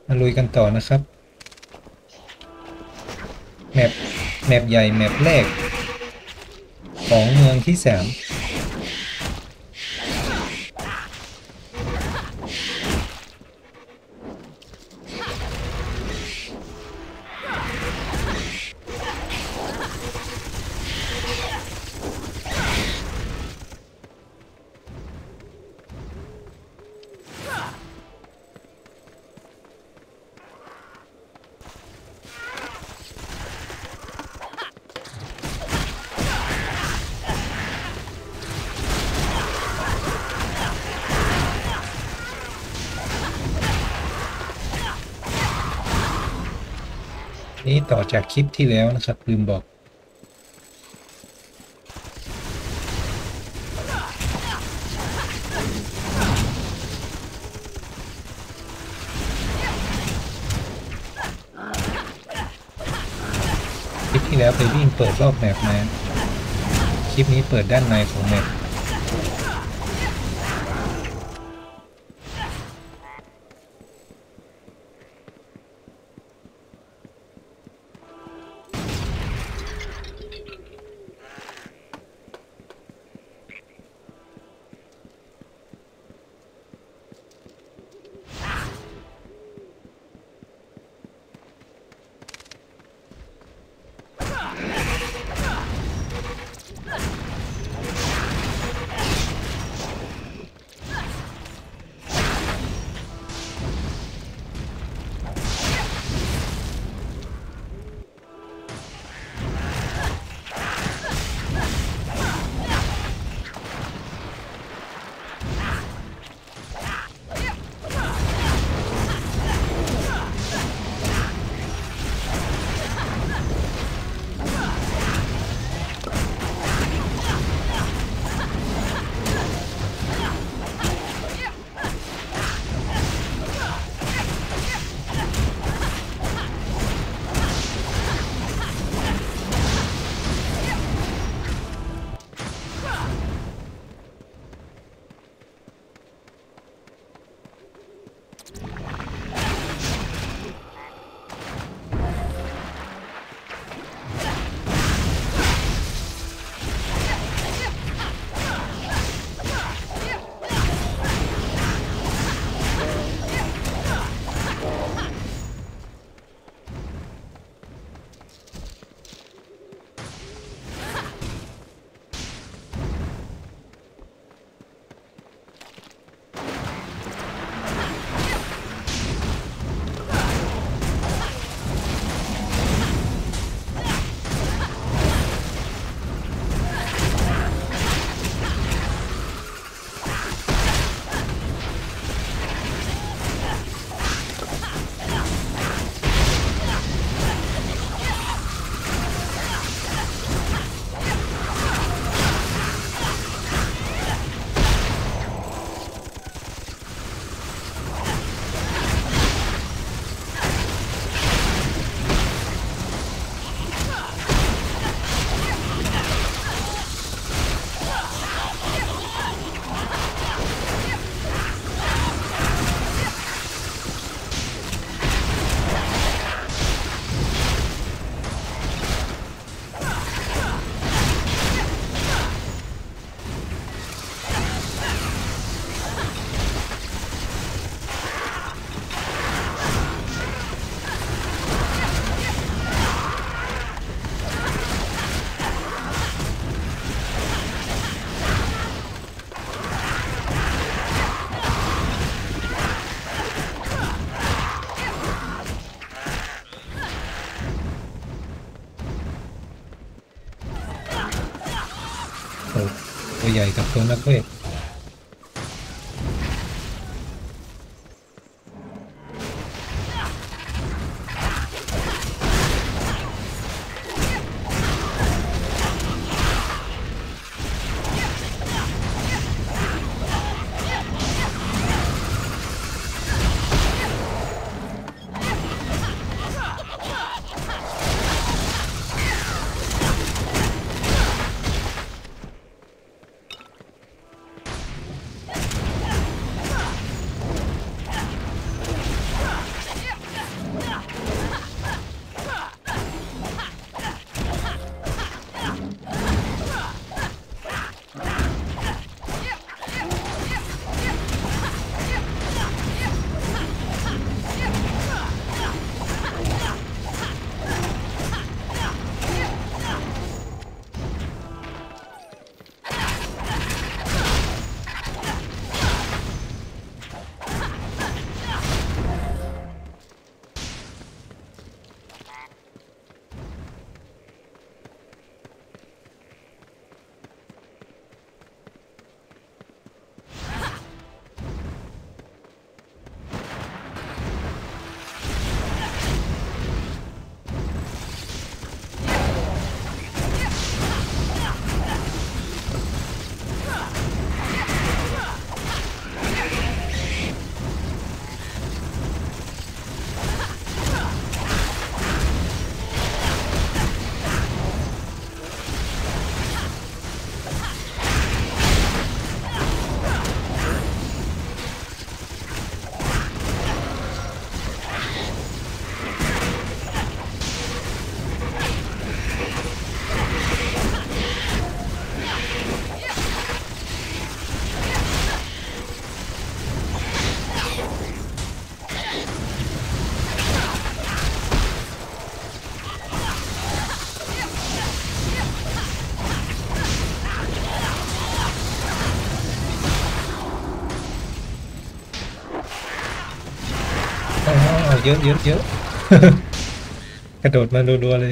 มาลุยกันต่อนะครับแมปใหญ่แมปแรกของเมืองที่3นี้ต่อจากคลิปที่แล้วนะครับลืมบอกคลิปที่แล้วไปวิ่งเปิดรอบแมปมาคลิปนี้เปิดด้านในของแมปโอ้ตัวใหญ่กับตัวนักเวทเยอะเยอะเยอะ กระโดดมารัวๆเลย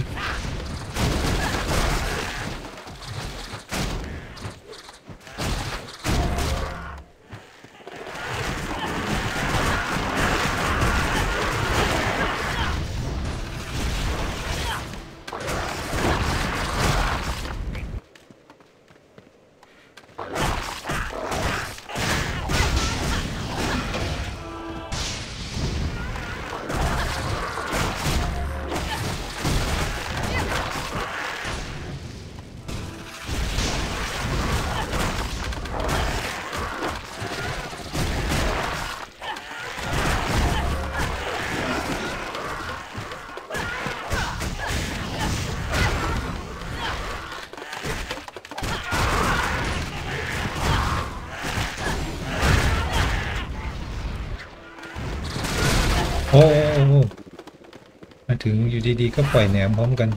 โอ้โอ้มาถึงอยู่ดีๆก็ปล่อยแหนมพร้อมกัน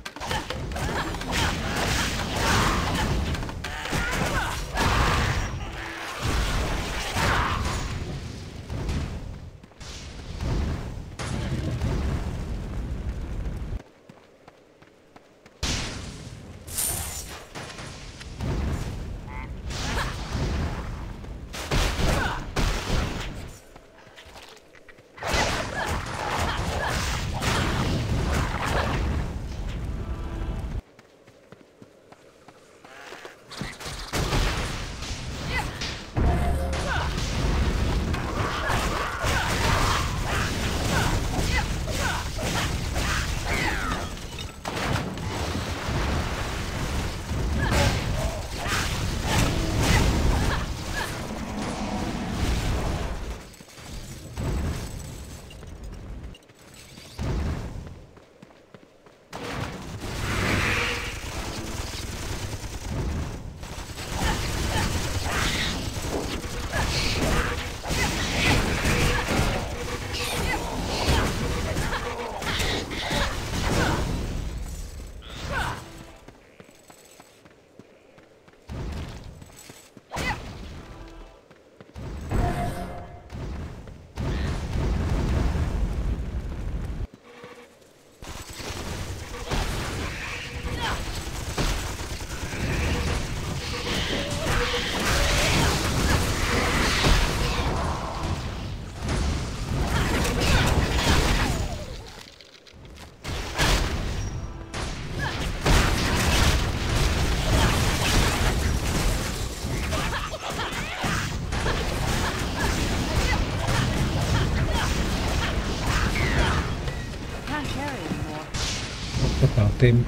กระเป๋าเต็ม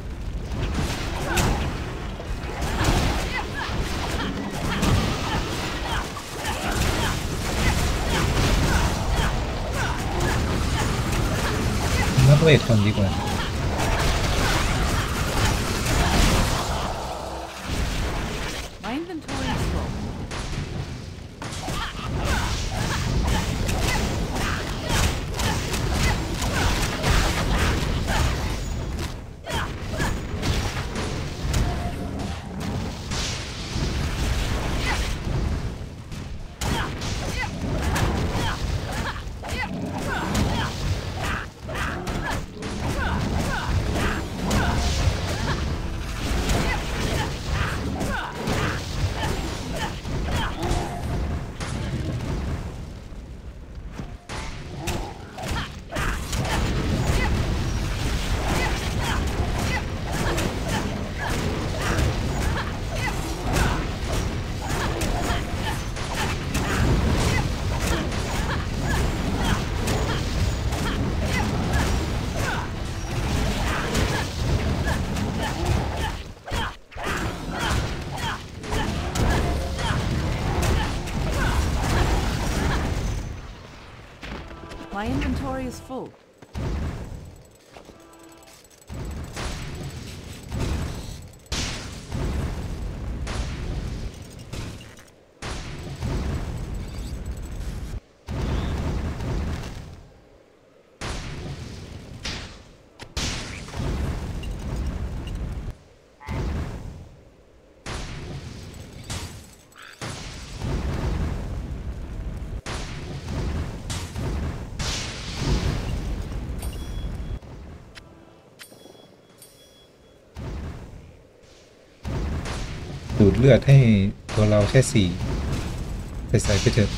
นักเวทก่อนดีกว่า My inventory is full. My inventory is full. ดูดเลือดให้ตัวเราแค่สี่ใส่ไปเถอะ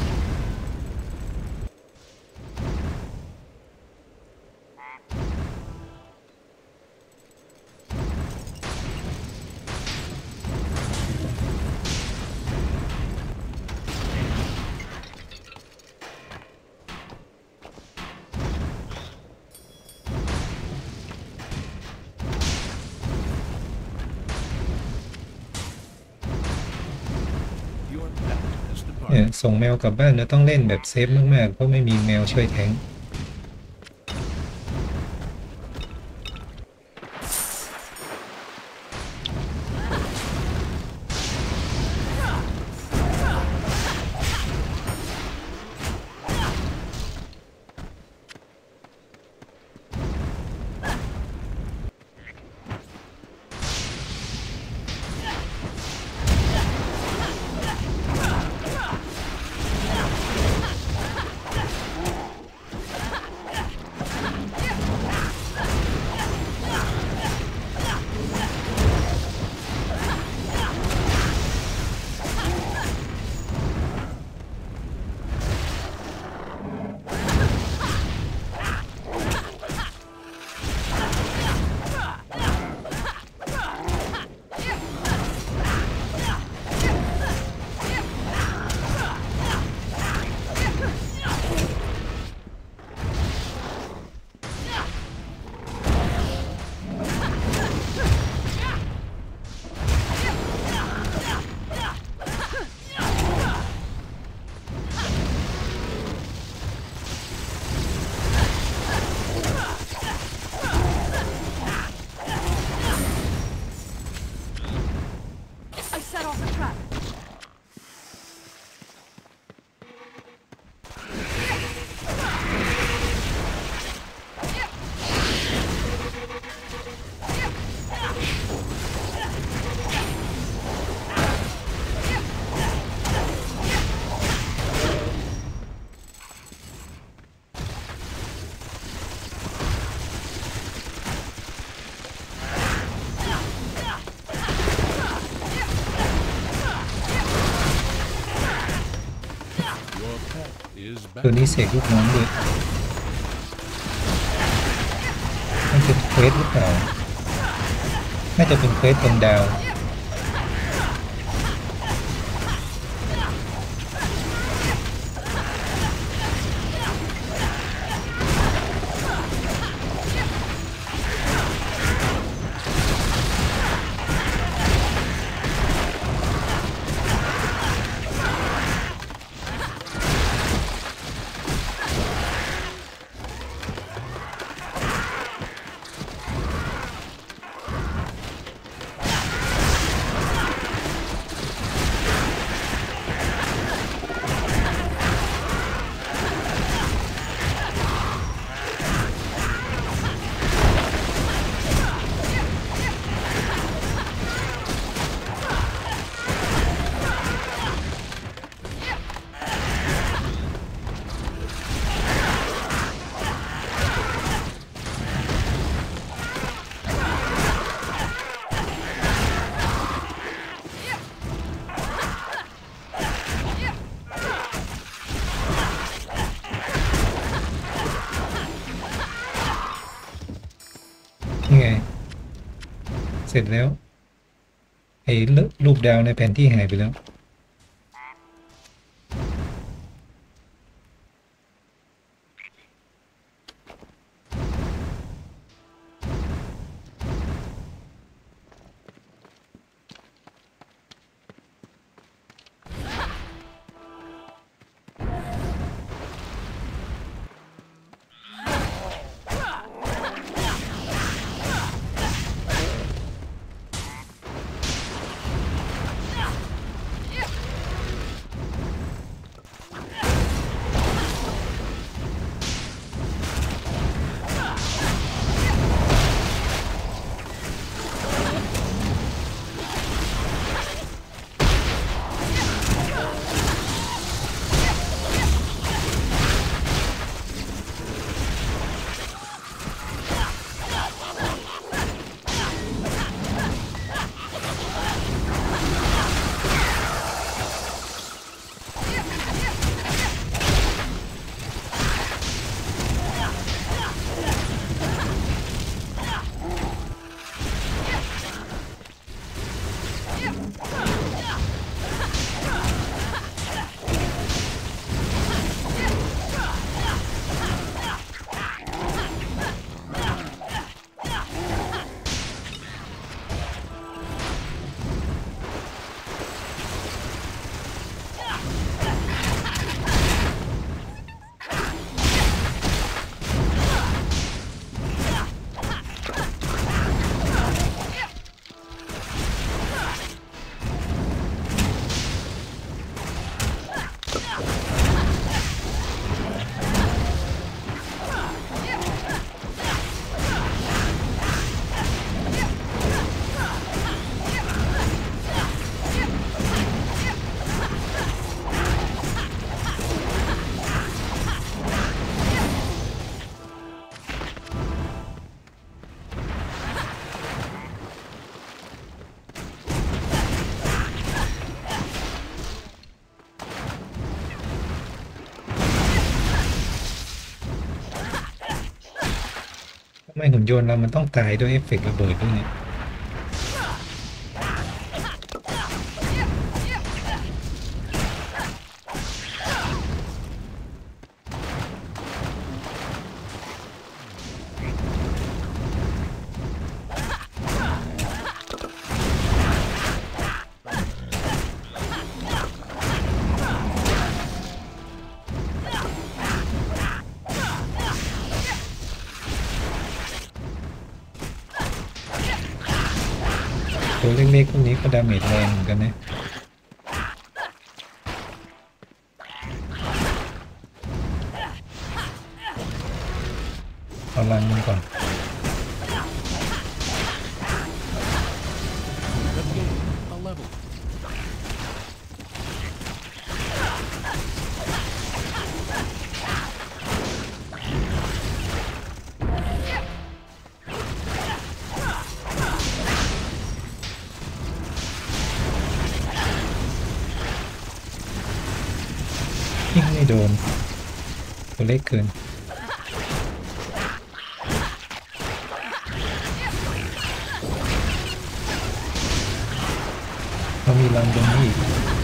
เนี่ยส่งแมวกลับบ้านเราต้องเล่นแบบเซฟมากๆเพราะไม่มีแมวช่วยแทงค์ I set off a trap. ตัวนี้เสกลูกน้องด้วยมันเป็นเควสหรือเปล่าน่าจะเป็นเควสเป็นดาวนี่ไงเสร็จแล้วไอ้รูปดาวในแผนที่หายไปแล้วไม่หุ่นยนต์เรามันต้องตายด้วยเอฟเฟกต์ระเบิดด้วยเนี่ยตัวเล็กๆพวกนี้ก็ดาเมจแรงเหมือนกันนะเอาลังมันก่อน A level. ยิงไม่โดนตัวเล็กเกินเรามีลังตรงนี้อีก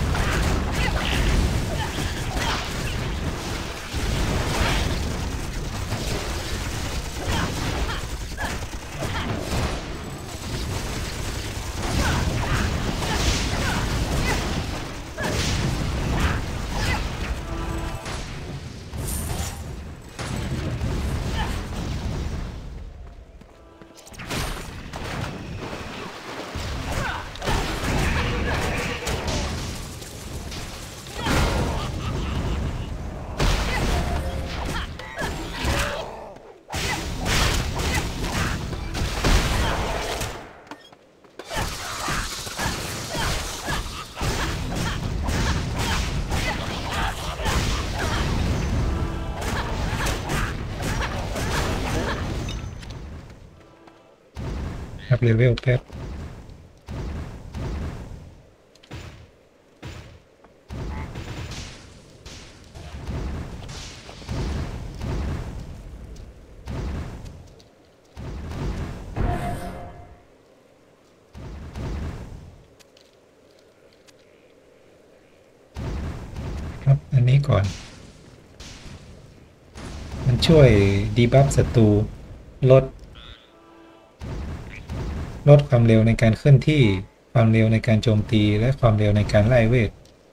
อัพเลเวลแป๊บครับอันนี้ก่อนมันช่วยดีบัฟศัตรูลด ลดความเร็วในการเคลื่อนที่ความเร็วในการโจมตีและความเร็วในการไล่เวท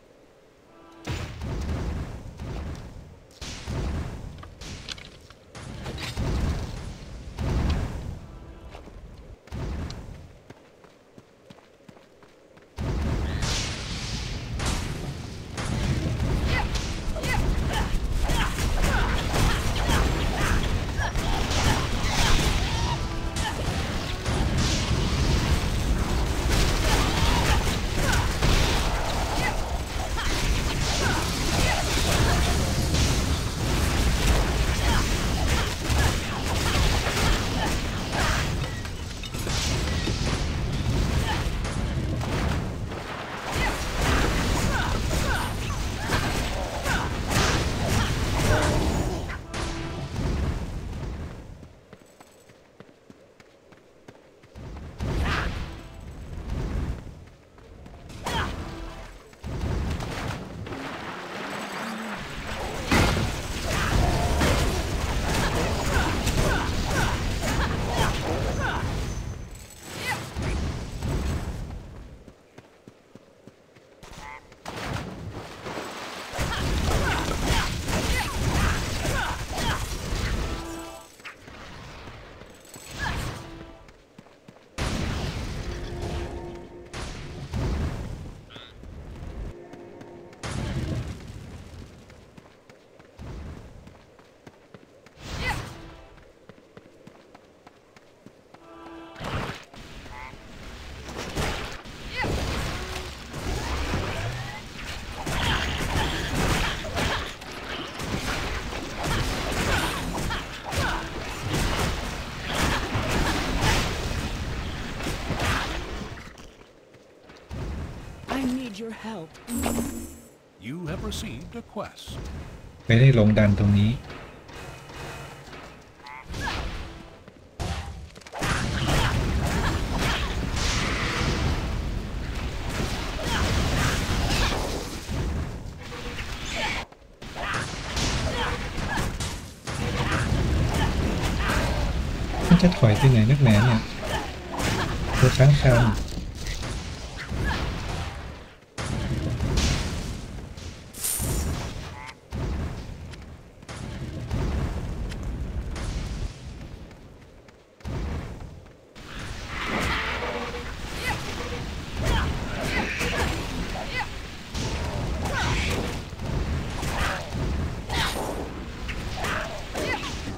You have received a quest. ไม่ได้ลงดันตรงนี้ฉันจะถอยไปไหนนักหนาเนี่ยเธอค้างคาว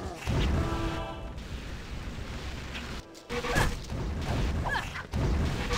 ฉ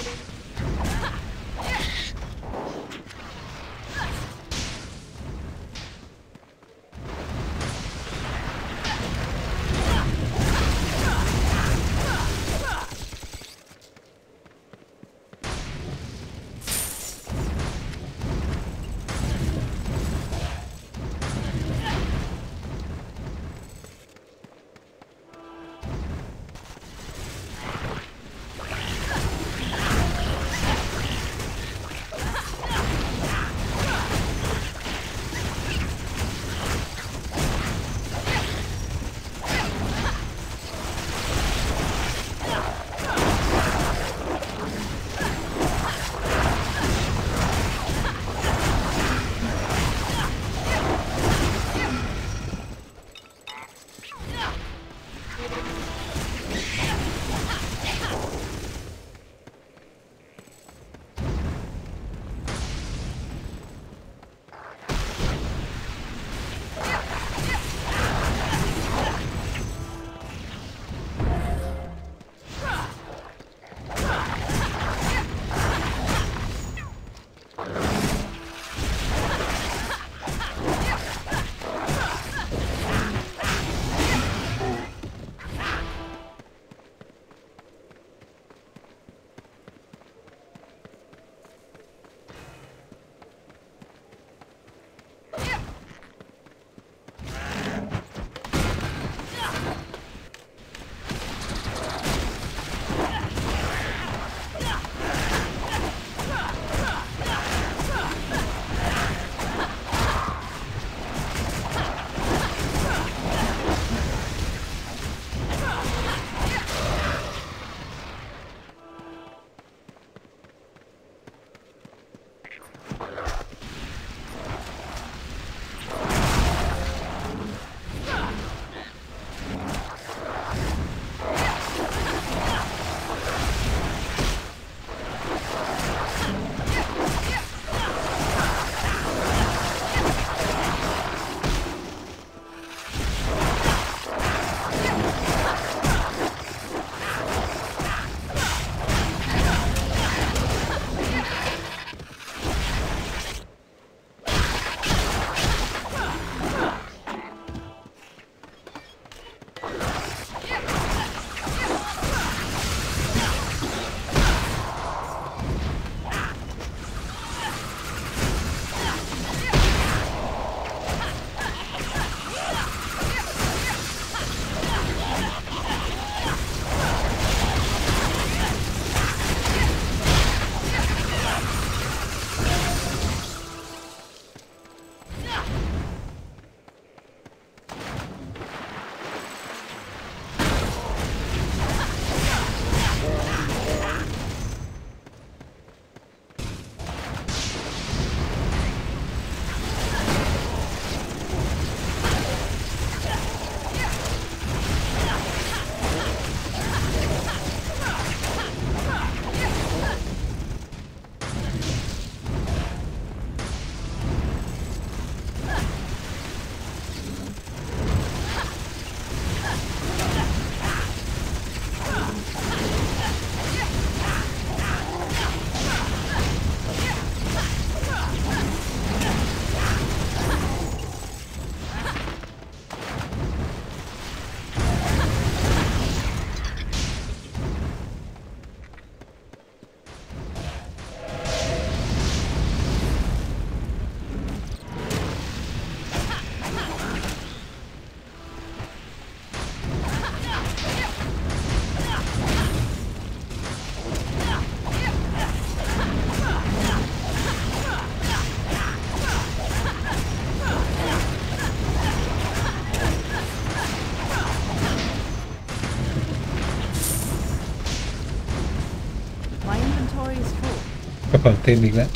กระเป๋าเต็มอีกแล้ว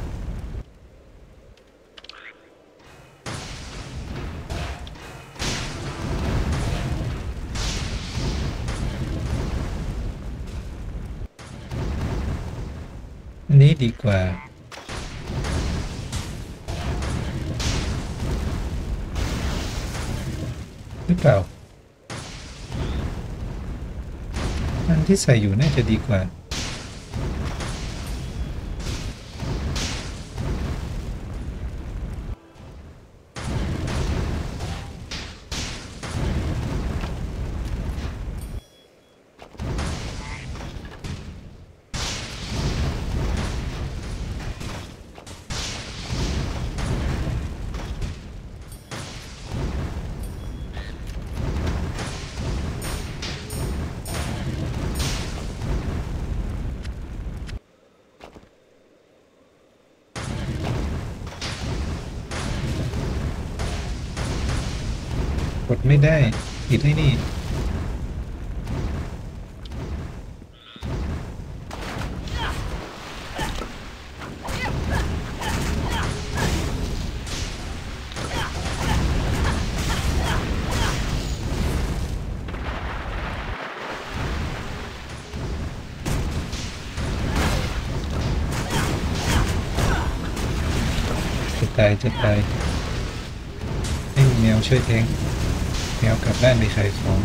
อันนี้ดีกว่าหรือเปล่าอันที่ใส่อยู่น่าจะดีกว่ากดไม่ได้ปิดให้นี่จะตายให้แมวช่วยแทงแมวกลับบ้านไปขายของ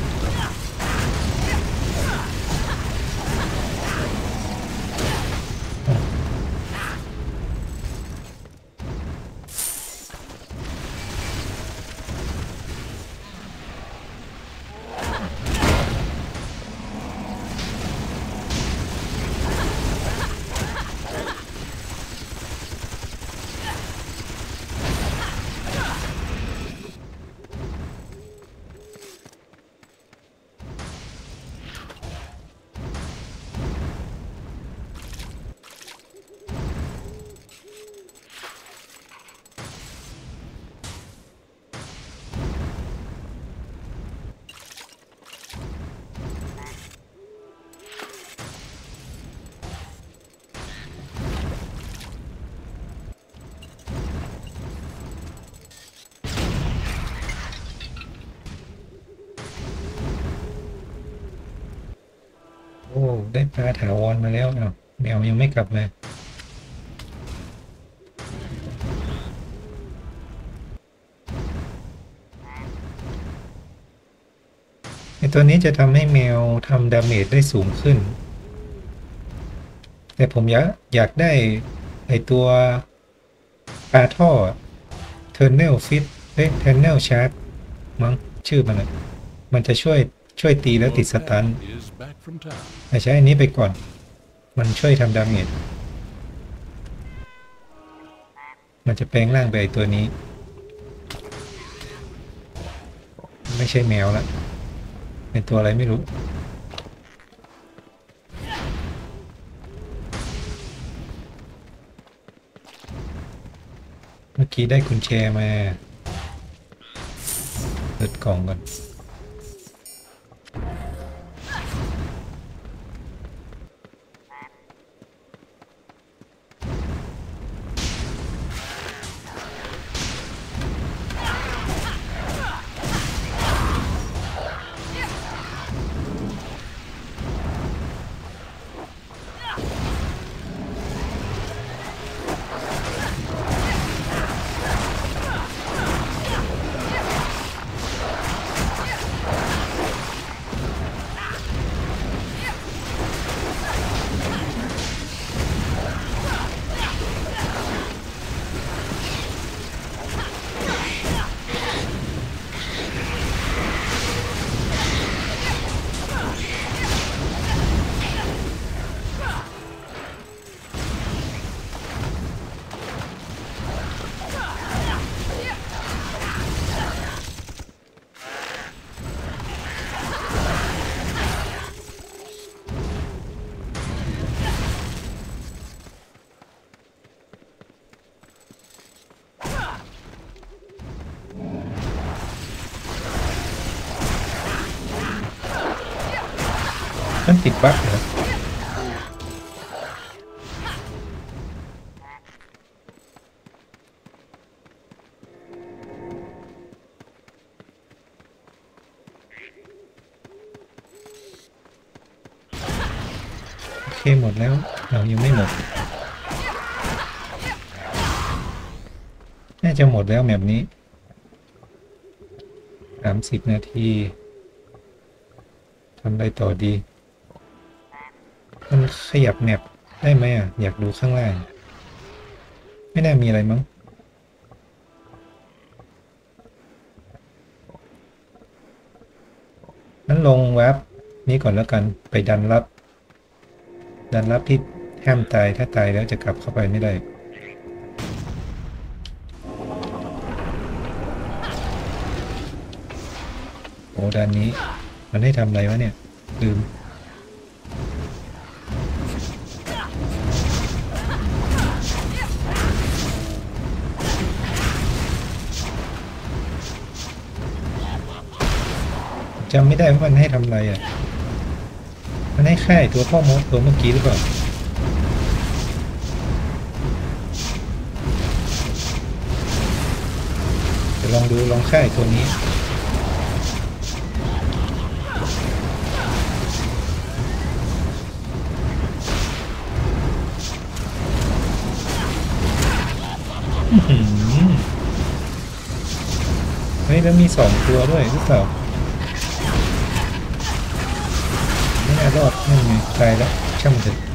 โอ้ได้ปลาถาวรมาแล้วอ้าวแมวยังไม่กลับมาไอตัวนี้จะทำให้แมวทำดาเมจได้สูงขึ้นแต่ผมอยากได้ไอตัวปลาท่อ Tunnel Fit Tunnel Shark มั้งชื่อมันอะมันจะช่วยตีแล้วติดสตัน is back from town. ใช้อันนี้ไปก่อนมันช่วยทำดาเมจมันจะแปลงร่างไปไอตัวนี้ไม่ใช่แมวละเป็นตัวอะไรไม่รู้เมื่อกี้ได้กุญแจมาเปิดกล่องก่อนมันติดบั๊กเหรอเคหมดแล้วเรายังไม่หมดน่าจะหมดแล้วแบบนี้30 นาทีทำอะไรต่อดีมันขยับแมปได้ไหมอ่ะอยากดูข้างล่างไม่น่ามีอะไรมั้งนั้นลงเว็บนี้ก่อนแล้วกันไปดันรับที่ห้ามตายถ้าตายแล้วจะกลับเข้าไปไม่ได้โอ้ด้านนี้มันให้ทำอะไรวะเนี่ยลืมจำไม่ได้ว่ามันให้ทำอะไรอ่ะมันให้ฆ่าตัวพ่อมดตัวเมื่อกี้หรือเปล่าเดี๋ยวลองดูลองฆ่าตัวนี้เฮ้ยแล้วมี2 ตัวด้วยหรือเปล่าไม่น่ารอดนั่นไงตายแล้วช่างมันเถอะ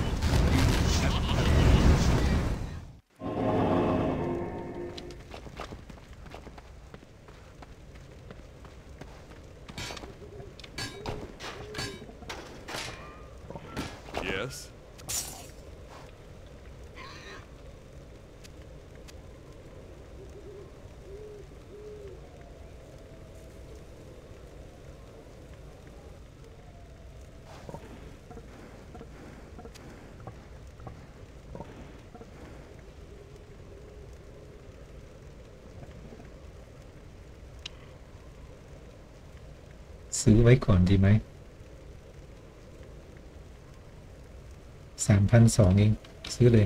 ซื้อไว้ก่อนดีไหม3,200เองซื้อเลย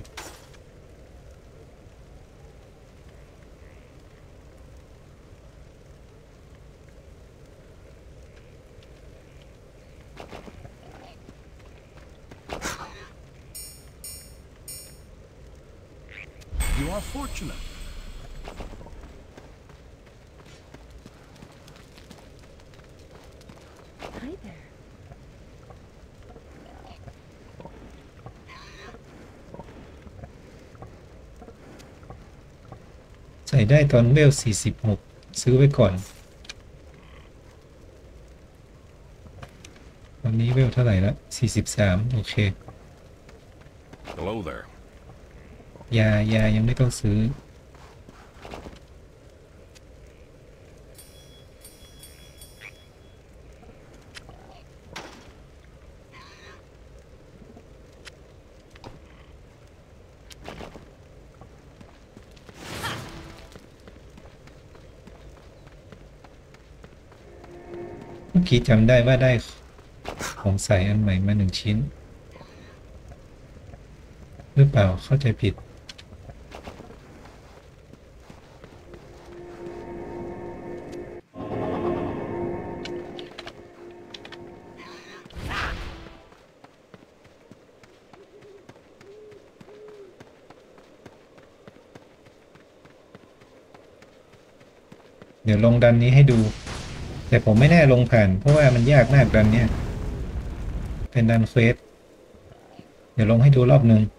You are fortunate. Hi there. ใส่ได้ตอนเวล46ซื้อไว้ก่อนตอนนี้เวลเท่าไหร่ละ43โอเค Hello there. ยายังไม่ต้องซื้อเมื่อกี้จำได้ว่าได้ของใส่อันใหม่มา1 ชิ้นหรือเปล่าเข้าใจผิดเดี๋ยวลงดันนี้ให้ดูแต่ผมไม่แน่ลงผ่านเพราะว่ามันยากมากดันเนี้ยเป็นดันเควสเดี๋ยวลงให้ดูรอบนึง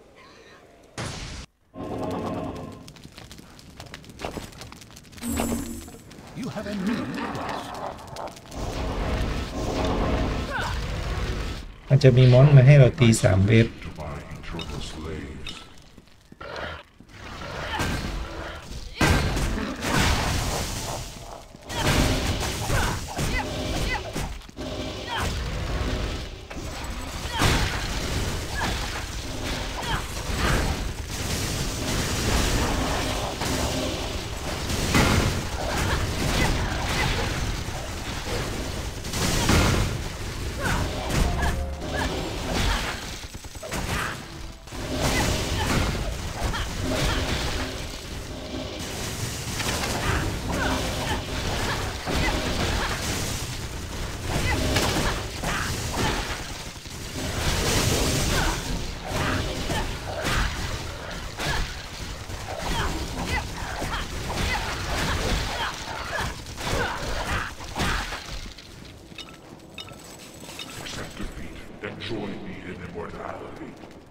You have a new quest. มันจะมีมอนมาให้เราตี3 เวฟ To my eternal slaves. accept defeat and join me in immortality.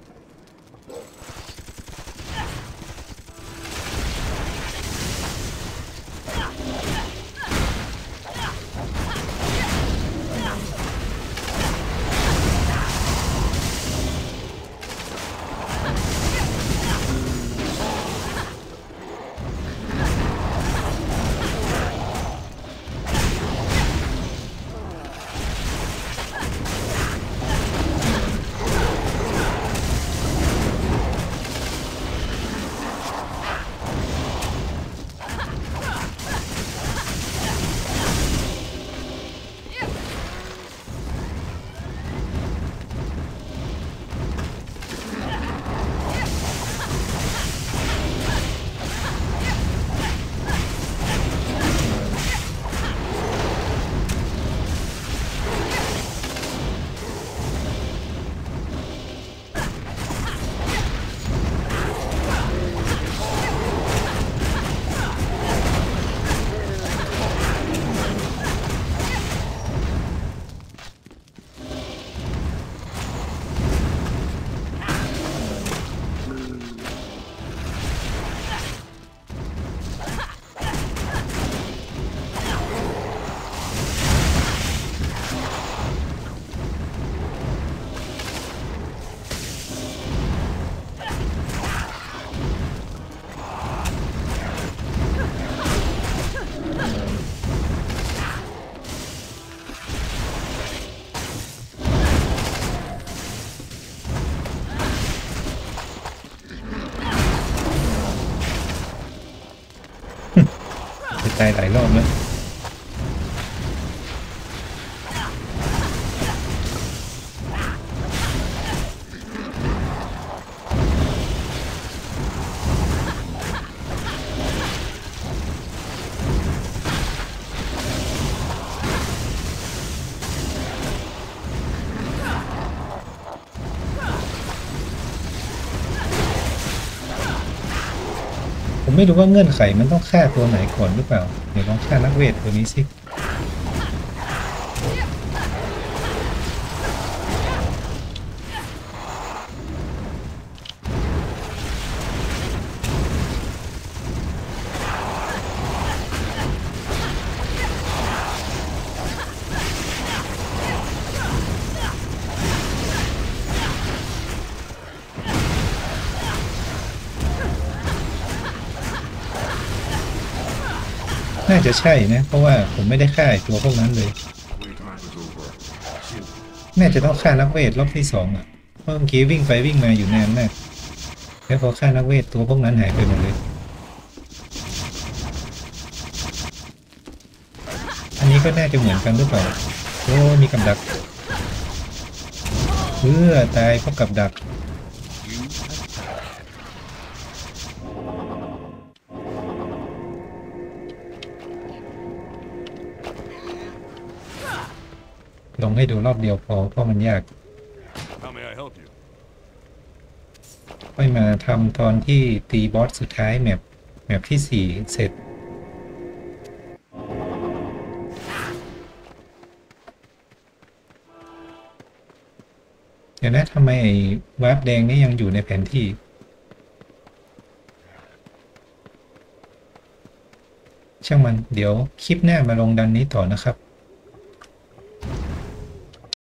จะตายหลายรอบแล้วผมไม่รู้ว่าเงื่อนไขมันต้องฆ่าตัวไหนก่อนหรือเปล่าเดี๋ยวลองฆ่านักเวทตัวนี้สิน่าจะใช่นะเพราะว่าผมไม่ได้ฆ่าไอ้ตัวพวกนั้นเลย Playtime is over. Soon. น่าจะต้องฆ่านักเวทรอบที่สองอ่ะเพราะเมื่อกี้วิ่งไปวิ่งมาอยู่นานมากแล้วพอฆ่านักเวทตัวพวกนั้นหายไปหมดเลยอันนี้ก็น่าจะเหมือนกันหรือเปล่าโอ้มีกับดักตายเพราะกับดัก ลงให้ดูรอบเดียวพอเพราะมันยาก How may I help you? ค่อยมาทำตอนที่ตีบอสสุดท้ายแมปที่ 4เสร็จเดี๋ยวนะทำไมไอ้วาร์ปแดงนี่ยังอยู่ในแผนที่ช่างมันเดี๋ยวคลิปหน้ามาลงดันนี้ต่อนะครับ